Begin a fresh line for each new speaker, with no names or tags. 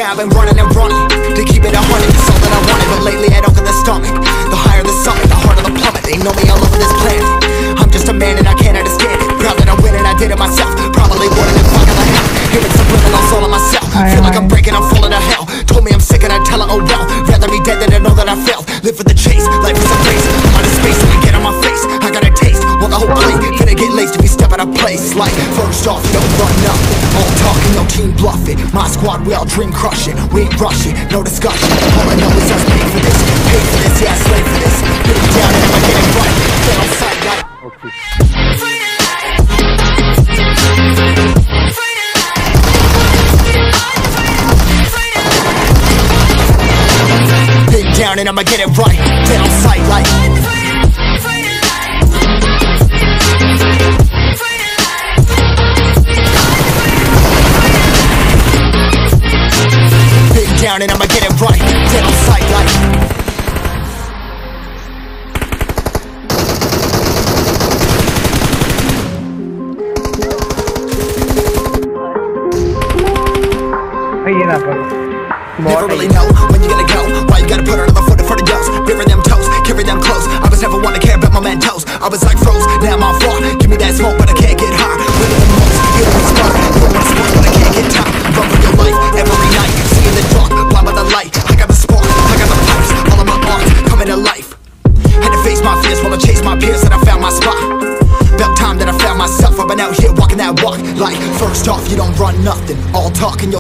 I've been running and running to keep it 100, it's all that I wanted. But lately I don't get the stomach. The higher the summit, the harder the plummet. They know me all over this planet. I'm just a man and I can't understand it. Proud that I'm winning, I did it myself. Probably wouldn't have fucking the hell. Hearing subliminal soul in myself. Feel like I'm breaking, I'm falling to hell. Told me I'm sick and I tell her, oh well. Rather be dead than to know that I failed. Live for the chase, life is a race. I'm out of space and get on my face. I got a taste, well the whole plate finna get laced if you step out of place. Like, first off, you don't run nothing. All talking, no team bluffing. My squad, we all dream crushing. We ain't rushing, no discussion. All I know is us paid for this. Paid for this, yeah, slave for this. Get it down and I get it right. Stay on sight like down and I'ma get it right. Dead on sight like big down and I'ma get it right. Dead on sight like never really know when you're gonna go. Why you gotta put another foot in front of yours? Bury them toes, carry them close. I was never one to care about my mentos. I was like froze, now I'm on floor. Give me that smoke, but I can't get high. Winning the most, you don't spark. You don't want smoke, but I can't get tired. Run for your life every night. See in the dark, blind by the light. I got the spark, I got the pipes. All of my arts coming to life. Had to face my fears while I chase my peers, and I found my spot. About time that I found myself. I've been out here walking that walk. Like, first off, you don't run nothing. All talking, you'll